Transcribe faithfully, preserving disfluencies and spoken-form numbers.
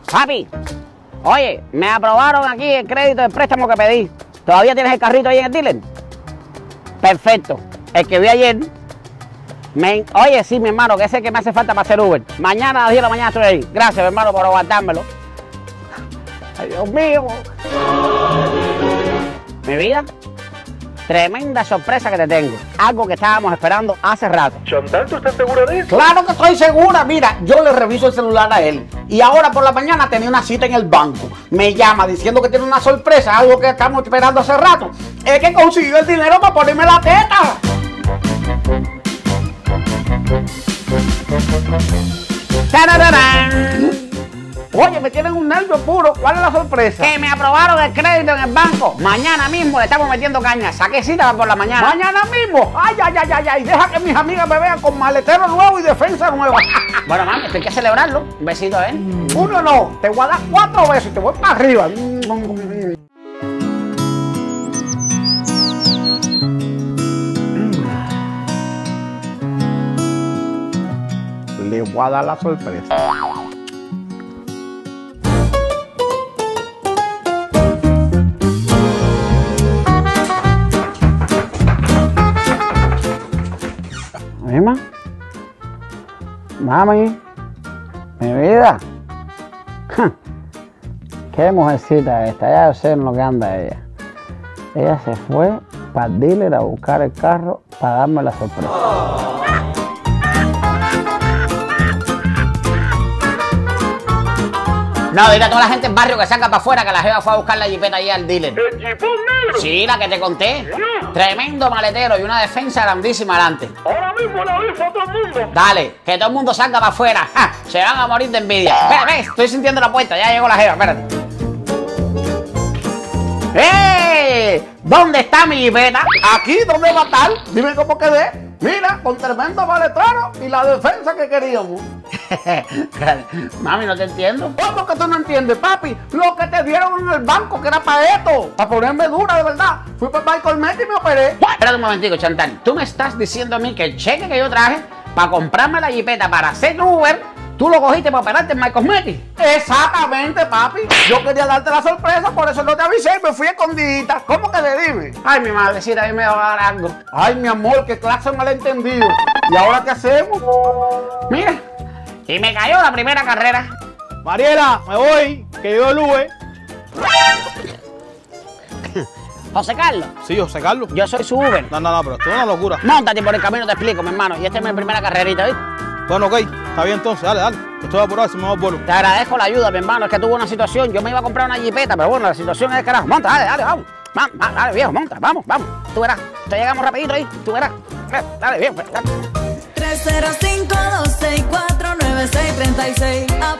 Papi, oye, me aprobaron aquí el crédito del préstamo que pedí. ¿Todavía tienes el carrito ahí en el dealer? Perfecto. El que vi ayer. Me... Oye, sí, mi hermano, que ese que me hace falta para hacer Uber. Mañana a las diez de la mañana estoy ahí. Gracias, mi hermano, por aguantármelo. Ay, Dios mío. Mi vida, tremenda sorpresa que te tengo. Algo que estábamos esperando hace rato. Chantal, ¿tú estás segura de eso? Claro que estoy segura. Mira, yo le reviso el celular a él. Y ahora por la mañana tenía una cita en el banco. Me llama diciendo que tiene una sorpresa, algo que estamos esperando hace rato. Es que consiguió el dinero para ponerme la teta. ¡Tarararán! Oye, me tienen un nervio puro. ¿Cuál es la sorpresa? Que me aprobaron el crédito en el banco. Mañana mismo le estamos metiendo caña. Saqué cita por la mañana. Mañana mismo. Ay, ay, ay, ay, ay. Deja que mis amigas me vean con maletero nuevo y defensa nueva. Bueno, mami, esto hay que celebrarlo. Un besito, ¿eh? Uno no. Te voy a dar cuatro besos y te voy para arriba. Le voy a dar la sorpresa. Mima, mami, mi vida. Qué mujercita esta, ya yo sé en lo que anda ella. Ella se fue para el dealer a buscar el carro para darme la sorpresa. No, dile a toda la gente del barrio que salga para afuera que la jeva fue a buscar la jipeta allí al dealer. ¿El jipón negro? Sí, la que te conté. No. Tremendo maletero y una defensa grandísima adelante. Ahora mismo le aviso a todo el mundo. Dale, que todo el mundo salga para afuera. ¡Ja! Se van a morir de envidia. Espera, ve, estoy sintiendo la puerta, ya llegó la jeva, espérate. ¡Eh! ¿Dónde está mi jipeta? Aquí, ¿dónde va a estar? Dime cómo quedé. Mira, con tremendo maletero y la defensa que queríamos. Mami, no te entiendo. ¿Cómo que tú no entiendes, papi? Lo que te dieron en el banco, que era para esto, para ponerme dura, de verdad. Fui para el Michael Met y me operé. Espérate un momentico, Chantal. Tú me estás diciendo a mí que el cheque que yo traje para comprarme la jipeta para hacer Uber, tú lo cogiste para operarte en My Cosmetics. Exactamente, papi. Yo quería darte la sorpresa, por eso no te avisé y me fui escondidita. ¿Cómo que le dime? Ay, mi madrecita, a mí me va a dar algo. Ay, mi amor, qué clase de malentendido. ¿Y ahora qué hacemos? Mira, y me cayó la primera carrera. Mariela, me voy, que yo el Uber. José Carlos, Sí, José Carlos. yo soy su Uber. No, no, no, pero esto es una locura. Móntate por el camino, te explico, mi hermano. Y esta es mi primera carrerita, ¿viste? Bueno, ok, está bien entonces, dale, dale. Estoy apurado, si me va al vuelo. Te agradezco la ayuda, mi hermano. Es que tuve una situación. Yo me iba a comprar una jipeta, pero bueno, la situación es carajo. Monta, dale, dale, vamos. Vamos, dale, viejo, monta, vamos, vamos. Tú verás. Te llegamos rapidito ahí, tú verás. Dale, viejo, dale. tres cero cinco, dos seis cuatro, nueve seis tres seis.